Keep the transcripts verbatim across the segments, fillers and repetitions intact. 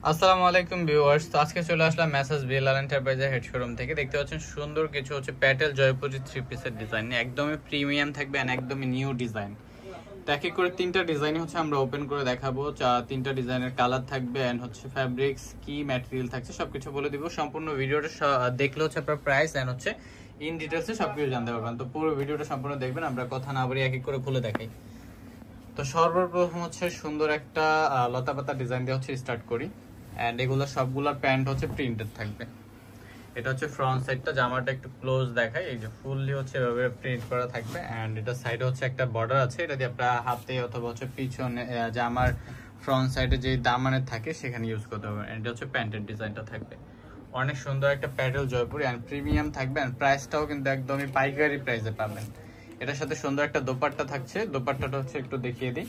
আসসালামু আলাইকুম ভিউয়ার্স। তো আজকে চলে আসলাম মেসাজ বিএলআর এন্টারপ্রাইজের হেড শোরুম থেকে। দেখতে পাচ্ছেন সুন্দর কিছু হচ্ছে প্যাটেল জয়পুরি থ্রি পিসের ডিজাইন, একদমই প্রিমিয়াম থাকবে এন্ড একদমই নিউ ডিজাইন। তো এক এক করে তিনটা ডিজাইন হচ্ছে আমরা ওপেন করে দেখাবো। তিনটা ডিজাইনের কালার থাকবে এন্ড হচ্ছে ফ্যাব্রিক্স কি ম্যাটেরিয়াল থাকছে সবকিছু বলে দিব। সম্পূর্ণ ভিডিওটা দেখলে হচ্ছে আপনার প্রাইস এন্ড হচ্ছে ইন ডিটেলসে সবকিছু জানতে পারবেন। তো পুরো ভিডিওটা সম্পূর্ণ দেখবেন, আমরা কথা না বলে এক এক করে খুলে দেখাই। তো সর্বপ্রথম হচ্ছে সুন্দর একটা লতা পাতা ডিজাইন দিয়ে হচ্ছে স্টার্ট করি। এন্ড এগুলো সবগুলোর প্যান্ট হচ্ছে প্রিন্টেড থাকবে। এটা হচ্ছে ফ্রন্ট সাইডটা, জামাটা একটু ক্লোজ দেখাই। এই যে ফুললি হচ্ছে এভাবে প্রিন্ট করা থাকবে এন্ড এটা সাইডে হচ্ছে একটা বর্ডার আছে, এটা দিয়ে আপনারা হাতে অথবা হচ্ছে পিছনে জামার ফ্রন্ট সাইডে যে দামানের থাকে সেখানে ইউজ করতে পারবেন। এটা হচ্ছে প্যান্টের ডিজাইনটা থাকবে। অনেক সুন্দর একটা প্যাটেল জয়পুরি এন্ড প্রিমিয়াম থাকবে এন্ড প্রাইসটাও কিন্তু একদমই পাইকারি প্রাইসে পাবেন। এটার সাথে সুন্দর একটা দোপাট্টা থাকছে, দোপাট্টাটা হচ্ছে একটু দেখিয়ে দিই।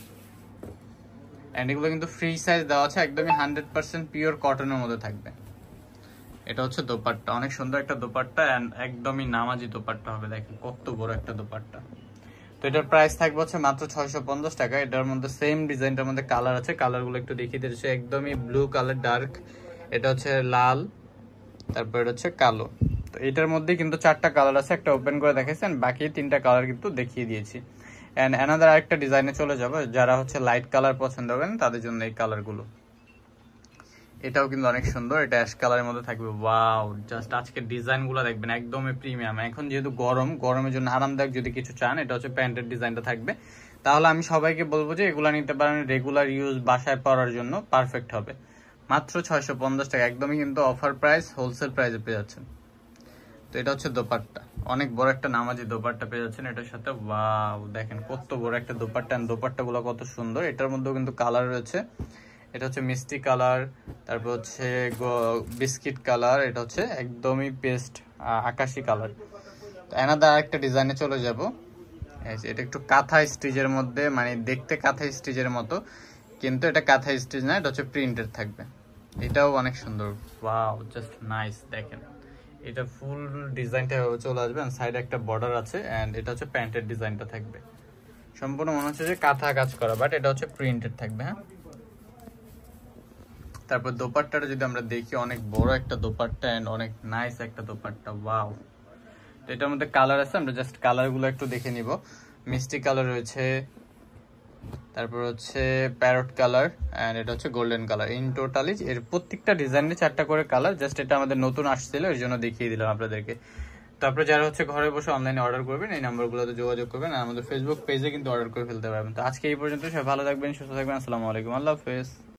এন্ড এগুলো কিন্তু ফ্রি সাইজ দেওয়া আছে, একদমই হান্ড্রেড পার্সেন্ট পিওর কটনের মধ্যে থাকবে। এটা হচ্ছে দোপাট্টা, অনেক সুন্দর একটা দোপাট্টা এন্ড একদমই নামাজি দোপাট্টা হবে। দেখেন কত বড় একটা দোপাট্টা। তো এটার প্রাইস থাকবে হচ্ছে মাত্র ছয়শো পঞ্চাশ টাকা। এটার মধ্যে সেম ডিজাইনটার মধ্যে কালার আছে, কালারগুলো একটু দেখিয়ে দিয়েছে। একদমই ব্লু কালার ডার্ক, এটা হচ্ছে লাল, তারপর এটা হচ্ছে কালো। তো এটার মধ্যে কিন্তু চারটা কালার আছে, একটা ওপেন করে দেখাইছেন, বাকি তিনটা কালার কিন্তু দেখিয়ে দিয়েছি। এন্ড অ্যানাদার আরেকটা ডিজাইনে চলে যাবো, যারা হচ্ছে লাইট কালার পছন্দ করেন তাদের জন্য এই কালারগুলো। এটাও কিন্তু অনেক সুন্দর, এটা অ্যাশ কালারের মধ্যে থাকবে। ওয়াও, জাস্ট আজকে ডিজাইনগুলো দেখবেন একদমই প্রিমিয়াম। এখন যেহেতু গরম, গরমের জন্য আরামদায়ক যদি কিছু চান, এটা হচ্ছে প্যান্টের ডিজাইনটা থাকবে। তাহলে আমি সবাইকে বলবো যে এগুলো নিতে পারেন, রেগুলার ইউজ বাসায় পরার জন্য পারফেক্ট হবে। মাত্র ছয়শো পঞ্চাশ টাকা, একদমই কিন্তু অফার প্রাইস, হোলসেল প্রাইসে পেয়ে যাচ্ছেন। তো এটা হচ্ছে দোপাট্টা, অনেক বড় একটা নামাজি দোপাট্টা পেয়ে যাচ্ছেন এটার সাথে। ওয়াও, দেখেন কত বড় একটা দোপাট্টা, দোপাট্টা গুলো কত সুন্দর। এটার মধ্যেও কিন্তু কালার রয়েছে, এটা হচ্ছে মিষ্টি কালার, তারপর হচ্ছে বিস্কিট কালার, এটা হচ্ছে একদমই পেস্ট আকাশি কালার। তো এনাদার আরেকটা ডিজাইনে চলে যাব। এটা একটু কাঁথা স্টিচের মধ্যে, মানে দেখতে কাঁথা স্টিচের মতো, কিন্তু এটা কাঁথা স্টিচ না, এটা হচ্ছে প্রিন্টেড থাকবে। এটাও অনেক সুন্দর। Wow, just nice. দেখেন এটা ফুল ডিজাইনটা চলে আসবে, সাইডে একটা বর্ডার আছে এন্ড এটা হচ্ছে প্যান্টের ডিজাইনটা থাকবে। সম্পূর্ণ মনে হচ্ছে যে কাঁথা কাজ করা, বাট এটা হচ্ছে প্রিন্টেড থাকবে। হ্যাঁ, তারপর দোপাট্টাটা যদি আমরা দেখি, অনেক বড় একটা দোপাট্টা এন্ড অনেক নাইস একটা দোপাট্টা। ওয়াও, তো এটার মধ্যে কালার আছে, আমরা জাস্ট কালারগুলো একটু দেখে নিব। মিষ্টি কালার রয়েছে, তারপর হচ্ছে প্যারট কালার এন্ড এটা হচ্ছে গোল্ডেন কালার। ইন টোটালি এর প্রত্যেকটা ডিজাইনে চারটা করে কালার। জাস্ট এটা আমাদের নতুন আসছিল, এর জন্য দেখিয়ে দিলাম আপনাদেরকে। তারপরে যারা হচ্ছে ঘরে বসে অনলাইনে অর্ডার করবেন, এই নাম্বারগুলোতে যোগাযোগ করবেন আর আমাদের ফেসবুক পেজে কিন্তু অর্ডার করে ফেলতে পারবেন। তো আজকে এই পর্যন্ত, সবাই ভালো থাকবেন, সুস্থ থাকবেন। আসসালামু আলাইকুম, আল্লাহ হাফেজ।